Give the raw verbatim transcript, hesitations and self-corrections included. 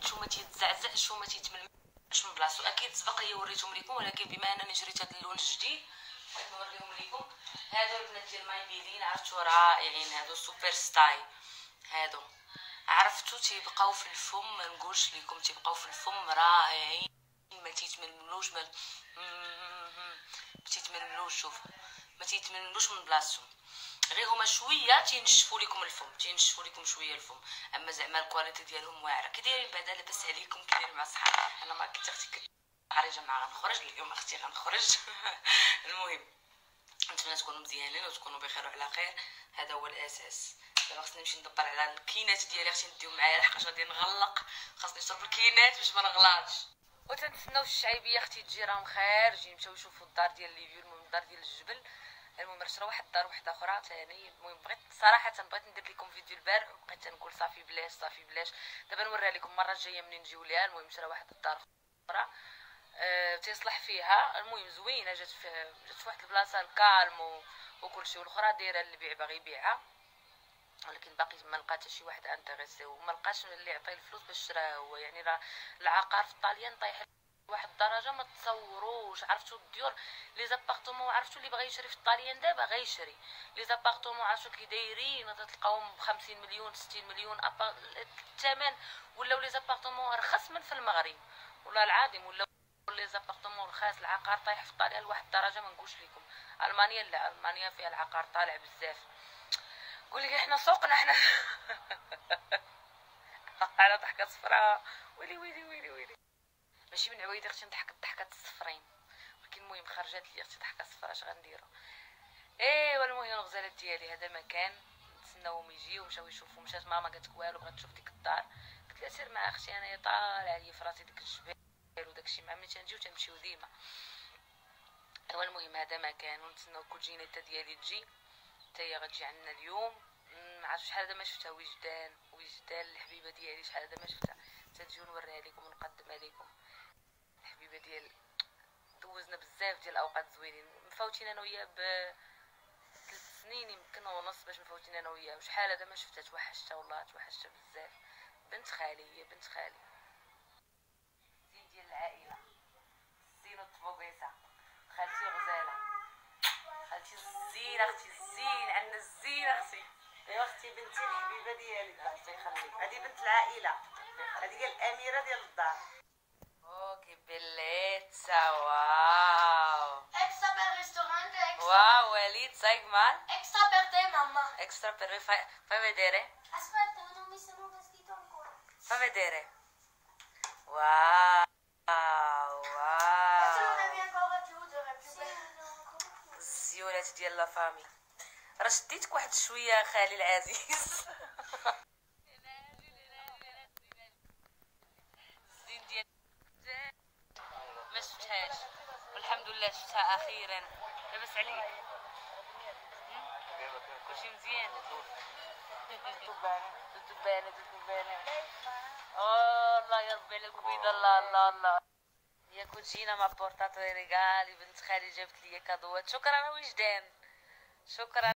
تيتحدش وما تيتزعزعش وما تيتململش من بلاصتو. اكيد سبق لي وريتهم لكم، ولكن بما انني شريت هذا اللون الجديد بغيت نوريهم لكم. هادو البنات ديال مايبيلين، عرفتوا رائعين، هادو سوبر ستايل. هادو عرفتوا تيبقاو في الفم، ما نقولش لكم تيبقاو في الفم رائعين، ما تيتململوش ما تيتململوش. شوف ما تيتململوش من بلاصتهم، غير هما شويه تينشفوا لكم الفم، تينشفوا لكم شويه الفم. اما زعما الكواليتي ديالهم واعره. كي دايرين بعدا؟ لاباس عليكم؟ كي دايرين مع صحاب؟ انا ما كنت اختي عارجه معاها غنخرج اليوم، اختي غنخرج. المهم نتمنى تكونوا مزيانين وتكونوا بخير وعلى خير، هذا هو الاساس. دابا خصني نمشي ندبر على الكينات ديالي، خصني نديهم معايا لحقاش غادي نغلق، خاصني نشرب الكينات باش ما نغلطش. وتنتسناو الشعيبيه اختي تجي، راهم خارجين مشاو يشوفوا الدار ديال ليفيو، المهم الدار ديال الجبل. المهم راه واحد الدار واحده اخرى ثاني. المهم بغيت صراحه بغيت ندير لكم فيديو البارح وبقيت نقول صافي بلاش صافي بلاش، دابا نوريها لكم المره الجايه منين نجيو ليها. المهم شرا واحد الدار اخرى أه تيصلح فيها. المهم زوينه، جات في جات في واحد البلاصه الكالم وكل شيء، والاخرى دايره اللي بيع باغي يبيعها، ولكن باقي ما لقى حتى شي واحد انتريسي وما لقاش اللي يعطيه الفلوس باش شراها هو. يعني راه العقار في الطاليان طايح واحد الدرجه ما تصوروش. عرفتوا الديور لي زابارتمون، عرفتوا اللي بغى يشري في الطاليان دابا غيشري لي زابارتمون، عرفتوا كي دايرين تلقاوهم ب خمسين مليون ستين مليون. الثمن ولاو لي زابارتمون رخص من في المغرب، والله العظيم ولاو لي زابارتمون رخاص. العقار طايح في الطاليان لواحد الدرجه ما نقولش لكم. المانيا لا، المانيا فيها العقار طالع بزاف. قولي لي احنا سوقنا احنا على ضحكه صفراء. ويلي ويلي ويلي ويلي، ماشي من عوايدي اختي نضحك الضحكات الصفرين، ولكن المهم خرجت لي اختي ضحكه صفراء، اش غنديروا؟ ايوا المهم الغزالات ديالي هذا مكان نتسناوهم يجيو. مشاو يشوفوا، مشات ماما قالت لك والو بغات تشوف ديك الدار، قلت لها سير مع اختي انايا طالع لي في راسي ديك الجبال وداكشي، مع ملي تنجيو تنمشيو ديما. ايوا المهم هذا مكان، ونتسناو كل جينيتا ديالي تجي حتى هي غتجي عندنا اليوم. معرفت شحال هذا ما شفتها وجدان وجدان الحبيبه ديالي، شحال هذا ما شفتها، تنجيو نوريها لكم ونقدمها لكم. الحبيبه ديال دوزنا بزاف ديال الاوقات زوينين، مفوتين انا وياه ب ثلاث سنين يمكن ونص باش مفوتين انا وياه، وشحال هذا ما شفتها. توحشتها والله توحشتها بزاف. بنت خالي، هي بنت خالي، زين ديال العائله، زين الطبوبيسه، خالتي غزاله، خالتي الزينه، اختي الزين عندنا الزينه اختي. ايوا اختي بنتي الحبيبه ديالي، الله يخليك، هذه بنت العائله، هذه هي الاميره ديال الدار. اوكي بellezza, واو Extra per il ristorante, extra, واو وليد صايق مال extra per te mamma. extra per me. fai, fai vedere Aspetta, non mi sono vestito ancora. fai vedere. واو Questo non واو devi ancora chiudere, è più bello. الزيونات ديال لا فامي. راه شديتك واحد شويه خالي العزيز. الزين ديال ما شفتهاش والحمد لله شفتها اخيرا. لاباس عليك؟ كلشي مزيان؟ تبانه تبانه تبانه. الله يا ربي على القبيضه. الله الله الله. هي كوجينا ما بورتاتو ريغالي، بنت خالي جابت لي كادوات. شكرا وجدان، شكرا.